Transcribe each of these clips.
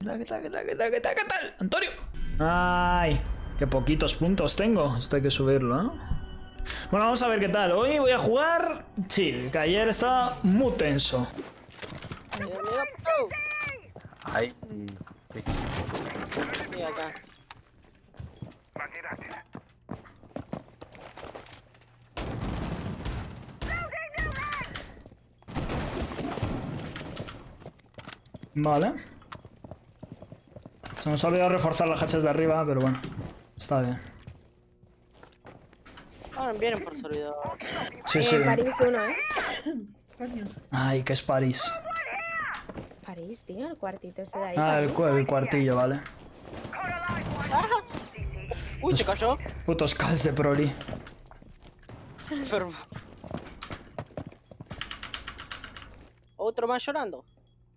¿Qué tal? Antonio. Ay, qué poquitos puntos tengo. Esto hay que subirlo, ¿no? Bueno, vamos a ver qué tal. Hoy voy a jugar chill, que ayer estaba muy tenso. Ay, sí, acá. Vale. Se nos ha olvidado reforzar las hachas de arriba, pero bueno, está bien. Ah, vienen por servidor. Sí, sí. París 1, Ay, que es París. París, tío, el cuartito ese de ahí. Ah, el París. cuartillo, vale. Uy, se cayó. Putos calls de Proli. Enfermo. Otro más llorando.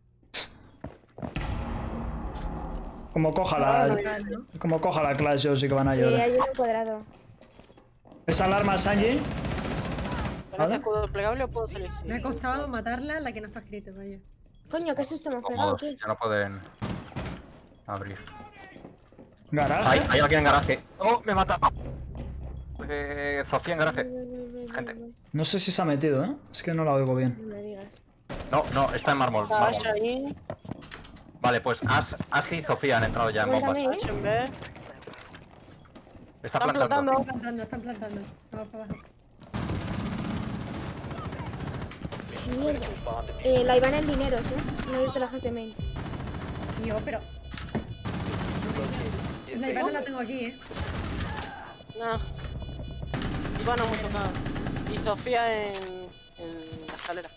Como coja la clase, yo sí que van a Hay llorar. uno cuadrado. Esa alarma, Sanji. ¿Con ¿Vale? ese escudo desplegable o puedo salir? Me ha costado matarla, la que no está escrito, vaya. Coño, qué susto me has pegado, cómodos, tú. ya no pueden abrir. Garaje. Hay alguien en garaje. ¡Oh, me mata! Sofía en garaje. Gente. No sé si se ha metido, ¿eh? Es que no la oigo bien. No me digas. No, está en mármol. Dash mármol. ahí. Vale, pues Ash y Sofía han entrado ya en bombas. Cuéntame, Dash en B. Está Están plantando. plantando. Están plantando. Vamos para abajo. Mierda. La Ivana en dineros, No he abierto las de main. Tío, pero... La Ivana la tengo aquí, No. Ivana muy tocada. Y Sofía en la escalera.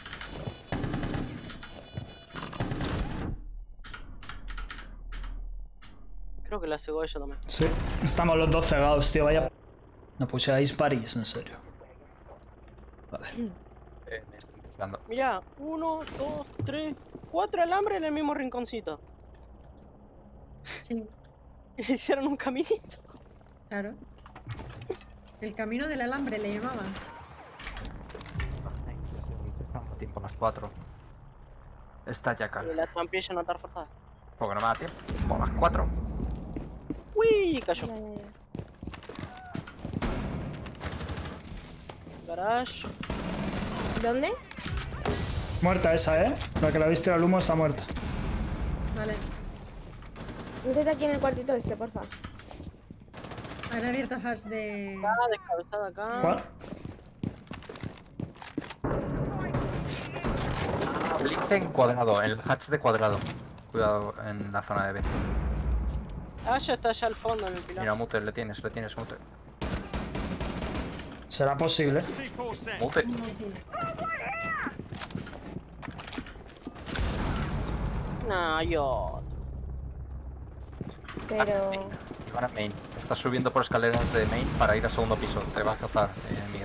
Creo que la cegó ella también. Sí. Estamos los dos cegados, tío, vaya. No pusierais París, en serio. Vale. Me estoy buscando. Mira, 1, 2, 3, 4 alambres en el mismo rinconcito. Sí, Y hicieron un caminito. claro. El camino del alambre le llamaban. Estamos a tiempo, las 4. Está ya Y calma. la trampilla no estar forzada. Porque no me da tiempo. Por las 4. Uy, cayó. Ya, ya, ya. Garage. ¿Dónde? Muerta esa, ¿eh? La que la viste al humo está muerta. Vale. Métete aquí en el cuartito este, porfa. Han abierto hash de... Acá, descabezada acá. ¿Cuál? Blitz en cuadrado, el hatch de cuadrado. Cuidado en la zona de B. Ah, ya está allá al fondo en el pilar. Mira, Mute, le tienes, Mute. ¿Será posible? Mute. Nah, yo. Pero... Ivana main. Estás subiendo por escaleras de main para ir al segundo piso. Te va a cazar, Miguel.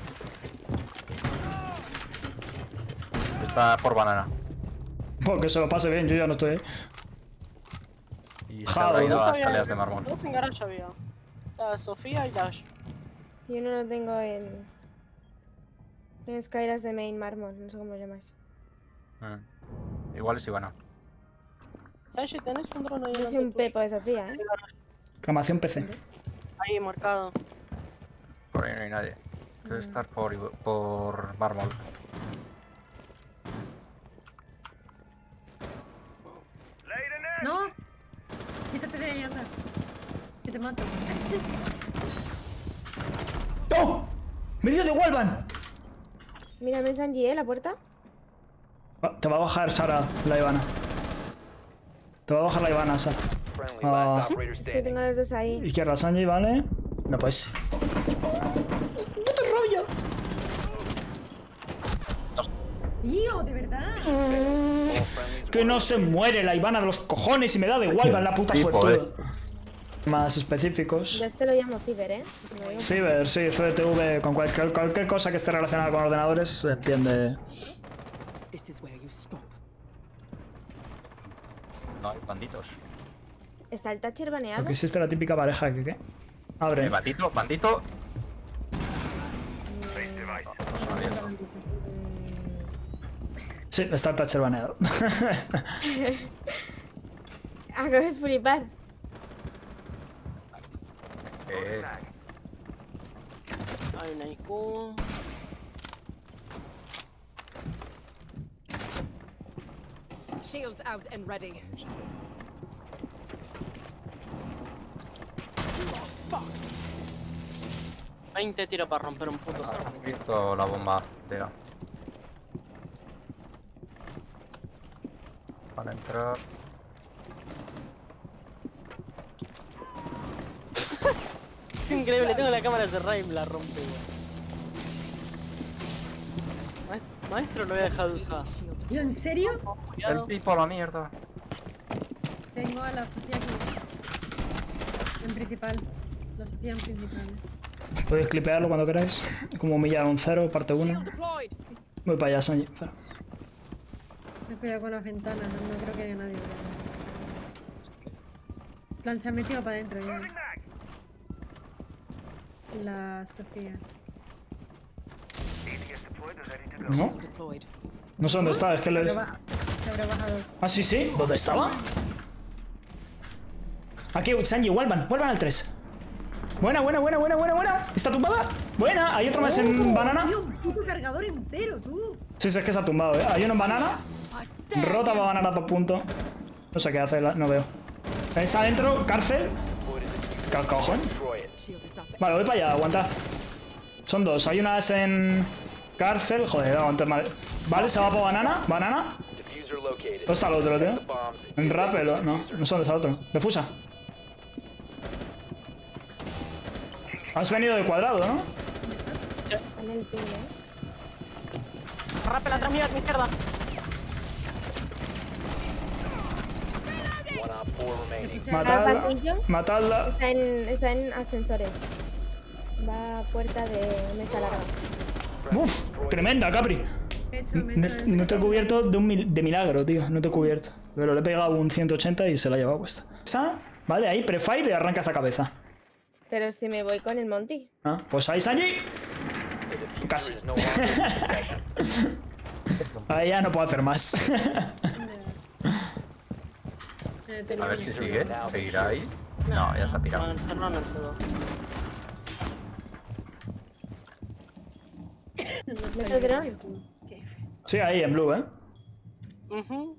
Está por banana. Porque se lo pase bien, yo ya no estoy ahí. Y se Jado, ha ido ¿no? a escaleras de mármol. Dos en garage había. La Sofía y Dash. yo no lo tengo en... En escaleras de main mármol, no sé cómo lo llamas. Igual es Ivana. Sanji, ¿tenés un dron ahí? Yo soy un pepo de Sofía, Reclamación PC. Ahí marcado. Por ahí no hay nadie. Debe estar por mármol. ¡No! Quítate de ahí, anda. Que te mato. ¡Oh! ¡Me dio de Walvan! Mírame, Sanji, la puerta. Te va a bajar, Sara, la Ivana. Te va a bajar la Ivana, Sara. Ah, Es que tengo a los dos ahí. izquierda, Sanji, vale. No, pues. ¡Puta rabia! ¡Tío, de verdad! Que no se muere la Ivana de los cojones y me da de Walvan la puta Sí, suerte. joder. Más específicos. Yo este lo llamo Ciber, Lo digo Ciber, sí, CDTV, con cualquier cosa que esté relacionada con ordenadores, se entiende. No hay banditos. ¿Está el Thatcher baneado? Porque existe la típica pareja que, ¿qué? Abre. Bandito. Vamos a abierto. Sí, está el Thatcher baneado. Acabo de flipar. Hay una IQ. Shields out and ready. 20 tiros para romper un puto cerro. He visto la bomba de A. Para entrar. Es increíble, tengo la cámara cerrada y me la rompe, weón. Maestro, lo voy a dejar de usar. Tío, ¿en serio? El Cuidado. pipo a la mierda. Tengo a la Sofía aquí. En principal. La Sofía en principal. Podéis clipearlo cuando queráis. Como humillar a un 0, parte 1. Shield deployed. Voy para allá, Sanji. Espera. Me cuidado con las ventanas, no creo que haya nadie. En plan, se ha metido para adentro ya. La Sofía. ¿No? Deployed. No sé dónde está, es que le... Se habrá bajado. Ah, sí, sí. ¿Dónde estaba? Aquí, Sanji, vuelvan al 3. Buena. ¿Está tumbada? Buena, hay otro más en banana. Tío, un puto cargador entero, tú. Sí, sí, es que se ha tumbado, ¿eh? Hay uno en banana. Rota para banana 2 puntos. No sé qué hace, no veo. Está adentro, cárcel. ¿Qué cojón? Shield is up. Vale, voy para allá, aguanta. Son dos, hay unas en cárcel. Joder, aguanta mal. Vale, se va para banana. ¿Dónde está el otro, tío? En rappel, no sé dónde está el otro. Defusa. Has venido de cuadrado, ¿no? En el ping, Rappel atrás mía, a mi izquierda. Matadla. Matadla. Está en ascensores. Va a puerta de mesa larga. Uf, tremenda, Capri. No te he cubierto de milagro, tío. No te he cubierto. Pero le he pegado un 180 y se la ha llevado puesta. Esa, vale, ahí, prefire y arranca esa cabeza. Pero si me voy con el Monty. Ah, pues ahí, Sanji. Casi. Ahí ya no puedo hacer más. A ver si sigue. ¿Seguirá ahí? No, ya se ha tirado. Van a encerrar en el todo. Meto dron. Sí, ahí, en blue, ¿eh? Ujú.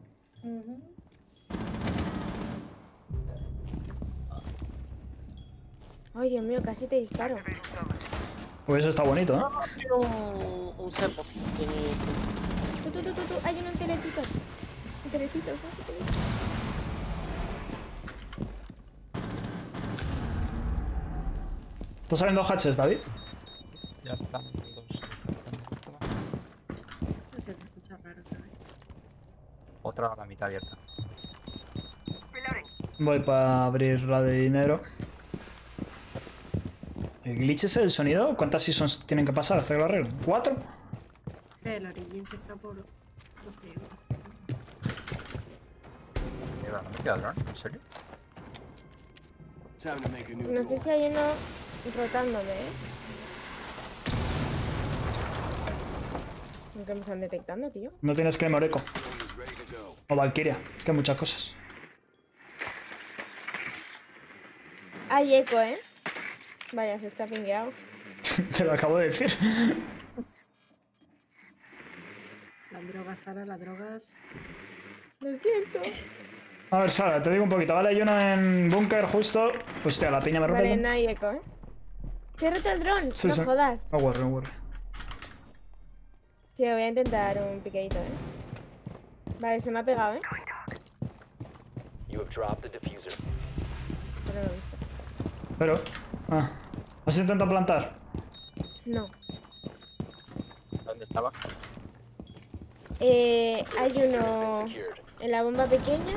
Ay, Dios mío, casi te disparo. Pues eso está bonito, ¿eh? Quiero un cepo. Tú. Hay uno en telecitos. En telecitos, no sé qué es. ¿Estás saliendo hatches, David? Ya están dos. Se escucha raro, ¿sabes? Otra a la mitad abierta. Voy para abrir la de dinero. ¿El glitch ese del sonido? ¿Cuántas seasons tienen que pasar hasta que lo arreglen? ¿4? Sí, el origin se está por... Mierda, no me queda dron, ¿en serio? No sé si hay uno rotándome, ¿eh? Nunca me están detectando, tío. No tienes que Moreco. O Valkyria, que hay muchas cosas. Hay eco, ¿eh? Vaya, se está pingueado. Te lo acabo de decir. Las drogas, Sara, las drogas... Lo siento. A ver, Sara, te digo un poquito. Vale, hay uno en búnker justo. Hostia, la piña me rompe. Vale, no hay eco, ¿eh? Te he roto el dron, Sí, no sí. jodas. No worry, no worry. Sí, voy a intentar un piqueito, ¿eh? Vale, se me ha pegado, ¿eh? Pero no lo he visto. Pero... Ah. ¿Has intentado plantar? No. ¿Dónde estaba? Hay uno en la bomba pequeña.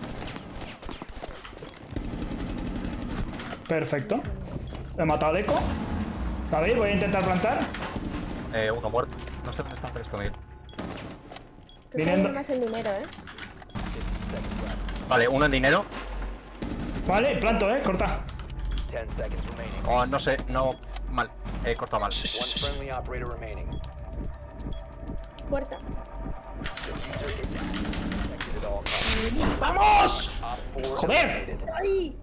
Perfecto. He matado al eco. David, voy a intentar plantar. Uno muerto. No sé dónde está, pero esto Miguel. Creo que hay Viniendo. uno más en dinero, ¿eh? Vale, uno en dinero. Vale, planto, corta. Oh, no sé, no. Mal. He cortado mal. Puerta. ¡Vamos! ¡Joder! ¡Ay!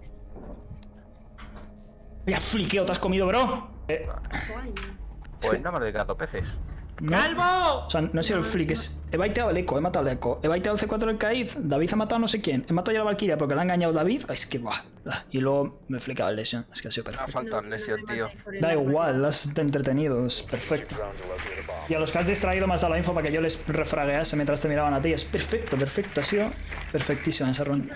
¡Ya fliqueo te has comido, bro! Coño. Pues no me lo he dedicado peces. ¡Calvo! O sea, no he sido el flick, he baiteado el eco, he matado el eco. He baiteado el C4 del Caiz, David ha matado a no sé quién. He matado ya a la Valkyria porque le ha engañado David. Es que, buah. Y luego me he flicado el lesión. Es que ha sido Me ha perfecto. faltado el lesión, tío. Da igual, lo has entretenido, es perfecto. Y a los que has distraído me has dado la info para que yo les refraguease mientras te miraban a ti. Es perfecto, perfecto. Ha sido perfectísima esa ronda.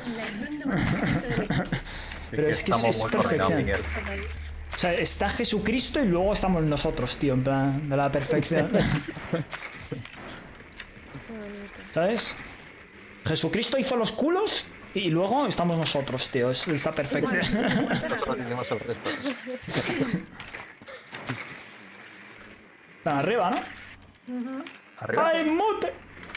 Pero es que Estamos es muy coordinados, perfección. Miguel. O sea, está Jesucristo y luego estamos nosotros, tío, en plan, de la perfección. Qué bonito. ¿Sabes? Jesucristo hizo los culos y luego estamos nosotros, tío. Es esa perfección. Nosotros hicimos el resto. Están arriba, ¿no? Arriba. ¡Ay, mute!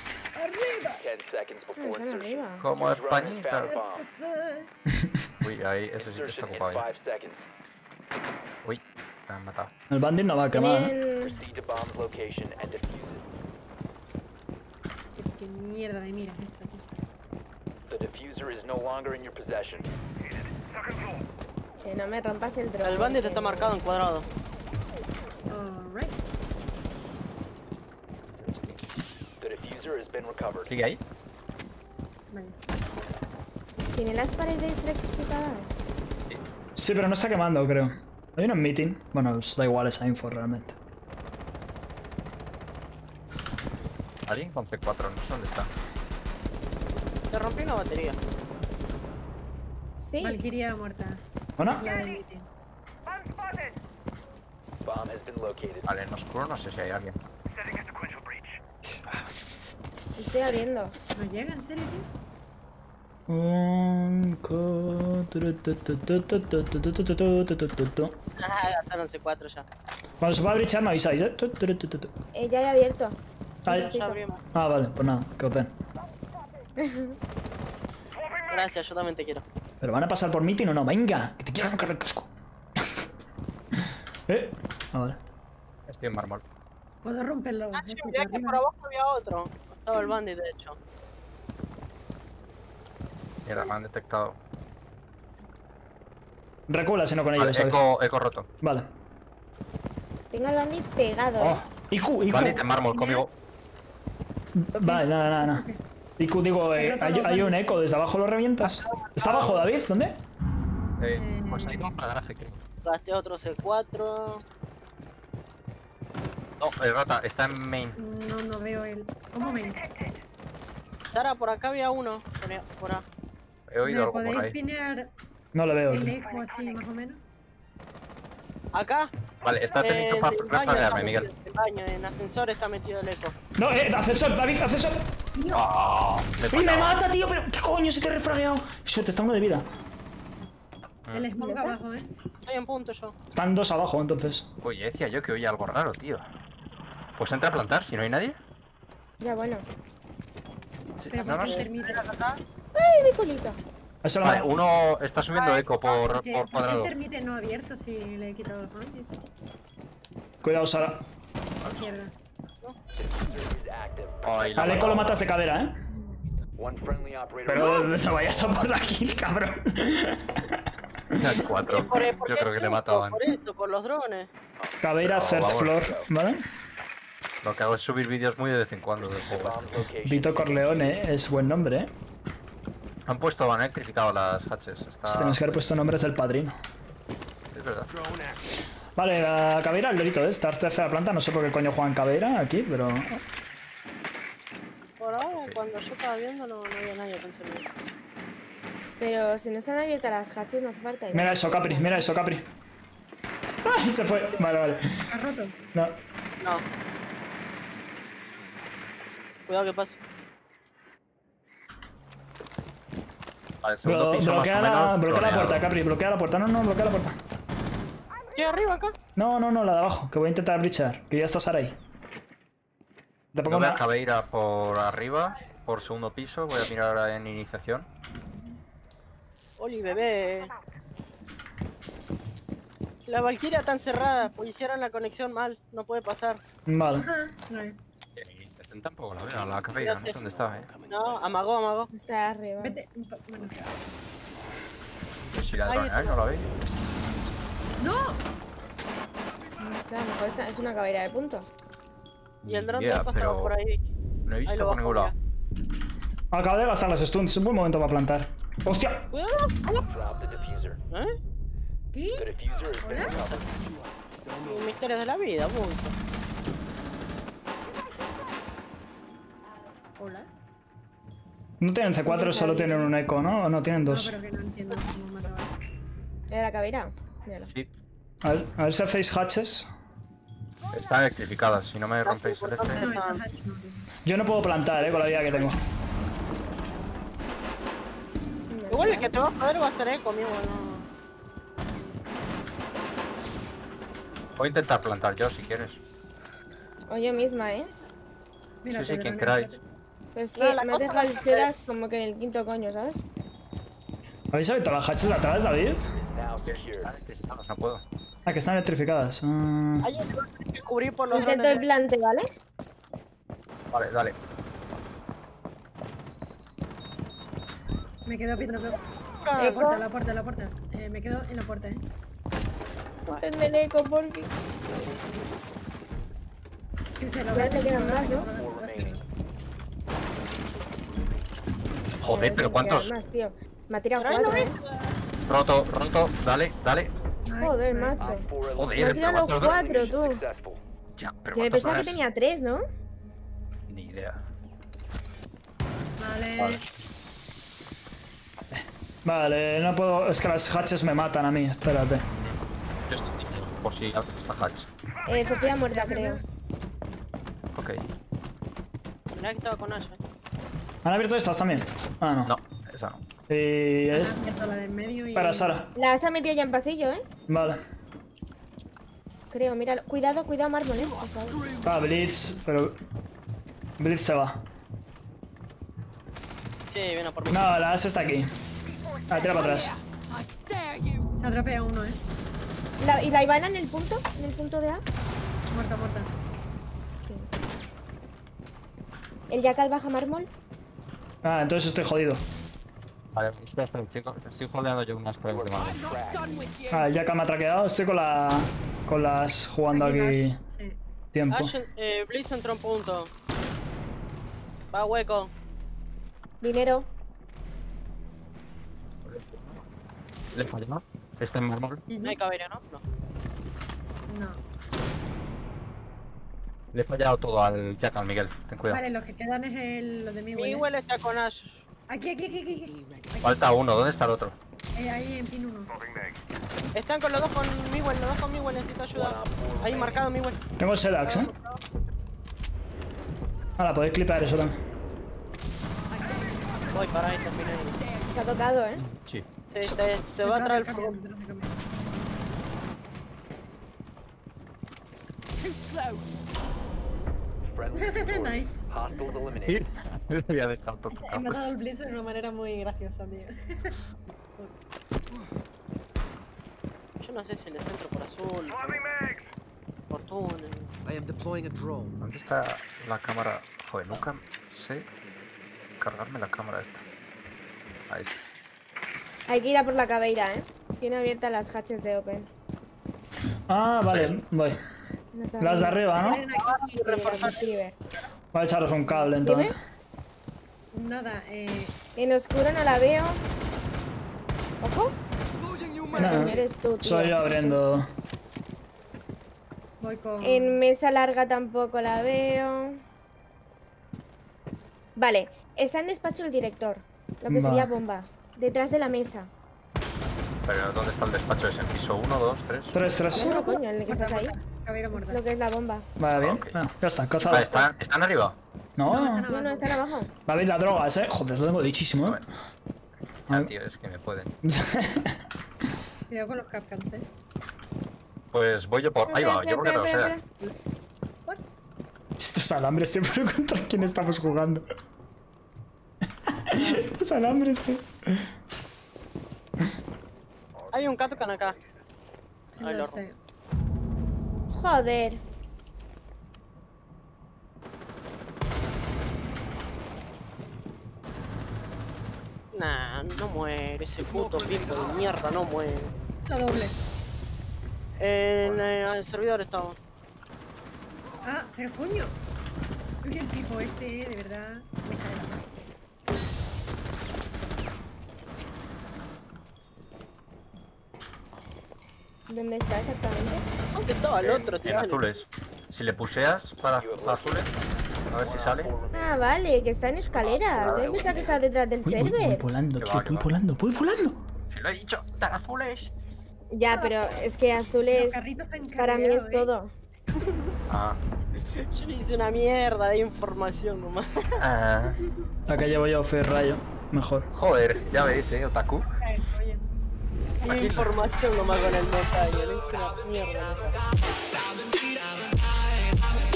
Están arriba. Como Españita. Uy, ahí, ese sitio está ocupado ya. Uy, me han matado. El bandit no va a quemar, ¿eh? Tienen... Es que mierda de mira esto aquí. Que no me rompas el drone. El bandit que- está marcado en cuadrado. Alright. ¿Sigue ahí? Vale. ¿Tiene las paredes rectificadas? Sí, pero no está quemando, creo. Hay un meeting. Bueno, os da igual esa info realmente. ¿Alguien con C4? No sé dónde está. Te rompí una batería. Sí. Valkyria muerta. ¿Bueno? La del meeting. Vale, en oscuro no sé si hay alguien. Estoy abriendo. ¿No llega en serio, tío? Gastaron C4 ya. Cuando se va a brichar me avisáis, ¿eh? Ya he abierto. Ay. Ya abrimos. Ah, vale, pues nada, que os den. Gracias, yo también te quiero. ¿Pero van a pasar por meeting o no? ¡Venga! ¡Que te quiero arrancar el casco! Ah, vale. Estoy en mármol. Puedo romperlo. Ah, sí, esto mirá por que arriba. por abajo había otro. Estaba el bandit, de hecho. Mierda, me han detectado. Recula si no con Vale, ellos, ¿sabes? eco roto. Vale. Tengo al bandit pegado. Oh. IQ. Bandit en mármol conmigo. Vale, nada. IQ, digo, hay un eco, desde abajo lo revientas. ¿Está abajo, David? ¿Dónde? Pues ahí no, para garaje, creo. Gasté otro C4. No, rota, está en main. No veo el. ¿Cómo ven? Sara, por acá había uno. Por ahí. He oído ¿Me algo por podéis ahí. pinear No le veo. el tío. eco así, más o menos? Acá. Vale, está listo en para el baño refraguearme, está Miguel. metido, en el baño, en ascensor está metido el eco. No, ascensor, David, ascensor. ¡Oh! Le he ¡Y me fallado. mata, tío! ¿Pero qué coño se te ha refragueado? Suerte, está uno de vida. El smoke abajo, Estoy en punto yo. Están dos abajo, entonces. Oye, decía yo que oía algo raro, tío. Pues entra a plantar, si no hay nadie. Ya, bueno. Sí, Pero nada ¿por más. qué termite? ¡Ay, mi culito! Eso lo Vale, uno está subiendo eco por ¿Por qué el cuadrado. termite no abierto si le he quitado los bandits? Cuidado, Sara. Izquierda. Ay, la Al eco lo matas de cadera, ¿eh? Pero no vayas a por la kill, cabrón. El 4. ¿Por Yo qué creo que te cinco? mataban. Por eso, por los drones. Caveira, Pero, first vamos. floor, ¿vale? Lo que hago es subir vídeos muy de vez en cuando del juego. Vito Corleone, es buen nombre, ¿eh? Han puesto, han electrificado las hatches. Está... Tenemos que haber puesto nombres del padrino. Es verdad. Vale, la Caveira, el delito, ¿eh? Está en tercera planta, no sé por qué coño juegan Caveira aquí, pero... Por ahora, cuando yo estaba viendo, no había nadie con celular. Pero si no están abiertas las hatches, no hace falta ir. Mira eso, Capri, mira eso, Capri. ¡Ay, se fue! Vale. ¿Has roto? No. No. Cuidado que pase. Vale, segundo piso más o Bloquea menos. la floreado. puerta, Capri, bloquea la puerta. No, bloquea la puerta. ¿Qué arriba acá? No, la de abajo, que voy a intentar breachar, que ya está Sara ahí. Te pongo Yo voy a una... Caveira por arriba, por segundo piso. Voy a mirar ahora en iniciación. Oli, bebé. La Valkyria está encerrada, pues hicieron la conexión mal, no puede pasar. Vale. No es. Tampoco la veo, la Caveira, no sé dónde está, No, amagó. Está arriba. Vete. Bueno. Y la drone, ¿no la veis? ¡No! O sea, a lo mejor es una caballería de puntos. Y el dron Yeah, de pasaba pero por ahí. no he Ahí visto lo por ningún lado. bajo Acabo de gastar las stuns. Es un buen momento para plantar. ¡Hostia! ¡Cuidado! ¿Eh? ¿Qué? Los misterios de la vida, bulto. Hola. No tienen C4, solo tienen un eco, ¿no? O no, tienen No, dos. pero que no entiendo cómo me acaba. ¿Era la caballería? Míralo. Sí, A ver si hacéis hatches. están electrificadas. Si no me rompéis el este. No, esa hatch no. Yo no puedo plantar, con la vida que tengo. Igual el que te va a joder va a ser eco, amigo, no. Voy a intentar plantar yo si quieres. O yo misma, ¿eh? Mira, Sí, sí, quien Pedro, queráis. Pero es No, que la me has cosa dejado el es que- sedas como que en el quinto coño, ¿sabes? ¿Habéis abierto las hatches de atrás, David? Están electrificadas, no puedo. Ah, que están electrificadas. Ahí te vas a tener que cubrir por los Intento el drones. plante, ¿vale? Vale, dale. Me quedo viendo todo. Eco. La puerta. Me quedo en la puerta, ¿eh? Depende el eco, porque... Que se lo Ya te quedan más, ¿no? Joder, pero ¿cuántos? Más, tío. Me ha tirado Pero ahí no 4, ves. ¿eh? Roto, dale. Joder, macho. Me Joder, ha tirado los 4, tú. Ya, pero Que ¿cuántos pensaba que horas? tenía 3, ¿no? Ni idea. Vale. Vale, no puedo... Es que las hatches me matan a mí, espérate. Yo estoy dicho, por si haces esta hatch. Sofía muerta, creo. Ok. Mirá que estaba con Ash, ¿Han abierto estas también? Ah, no. No, esa no. Y es... Abierto la de en medio y... Para Sara. La has metido ya en pasillo, ¿eh? Vale. Creo, míralo. Cuidado, mármol, por favor. Ah, Blitz, pero... Blitz se va. Sí, viene por mí. No, la S está aquí. Ah, tira para atrás. Se ha dropeado uno, ¿eh? ¿Y la Ivana en el punto? ¿En el punto de A? Muerta. ¿El Jackal baja mármol? Ah, entonces estoy jodido. Vale, espera, estoy holdeando yo unas pruebas de mano. Ah, ya que me ha traqueado, estoy con las jugando aquí Sí. tiempo. Ash, Blitz entró en punto. Va hueco. Dinero. ¿Le falló, no? Está en mármol. No hay caballería, ¿no? No. No. Le he fallado todo al Jack, al Miguel. Ten cuidado. Vale, los que quedan es los de Miguel. Miguel está con Ash. Aquí. Falta uno, ¿dónde está el otro? Ahí en pin 1. Están con los dos con Miguel, necesito ayuda. Ahí marcado Miguel. Tengo el Sedax, ¿eh? Ahora, podéis clipar eso también. Voy para ahí, terminé. Te ha tocado, ¿eh? Sí. Se va a traer el furgón. Nice. Le había dejado todo He tocado. matado al Blitz de una manera muy graciosa, tío. Yo no sé si les entro por azul, por túnel. I am deploying a drone. ¿Dónde está la cámara? Joder, nunca sé cargarme la cámara esta. Ahí está. Hay que ir a por la cabeira, ¿eh? Tiene abiertas las hatches de Open. Ah, vale, voy. No está Las de bien. arriba, ¿no? Sí, las de River. Voy a echaros un cable entonces. Dime. Nada, En oscuro no la veo. Ojo. No, No eres tú, tío. soy yo abriendo. voy con... En mesa larga tampoco la veo. Vale, está en despacho el director. Lo que sería Vale. bomba. Detrás de la mesa. Pero ¿dónde está el despacho? ¿Es en piso 1, 2, 3? 3. No, coño, el que estás ahí. Caballero muerta. Lo que es la bomba. Vale, bien. Ok. Ah, ya está, cazado. ¿Están arriba? No, No, no, están abajo. David, las drogas, ¿eh? Joder, lo tengo dichísimo, ¿eh? Ya, tío, es que me pueden. Cuidado con los capcans, Pues voy yo por... Ahí va, yo porque no Espera, sé. espera. Estos alambres, tío, pero ¿contra quién estamos jugando? Estos alambres, tío. Hay un Catcan acá. Ahí No lo sé. Joder. Nah, No muere, ese puto pico de mierda, no muere. La doble. En el servidor estaba. Ah, pero coño. Uy, el tipo este, de verdad, me cae la mano. ¿Dónde está exactamente? ¿Dónde estaba el otro, tío? En azules. Si le puseas para azules, a ver si sale. Ah, vale, que está en escaleras. Yo pensaba que estaba detrás del Voy server. volando, Que tío, va, que voy va. volando, voy volando. Si lo he dicho, están azules. Ya, pero es que azules Los carritos están para mí es cargados, todo. Ah. Yo le hice una mierda de información nomás. Ah. Acá llevo yo Ferrayo. Mejor. Joder, ya veis, otaku. Oye, Di información nomás con el montaño, le hice una mierda.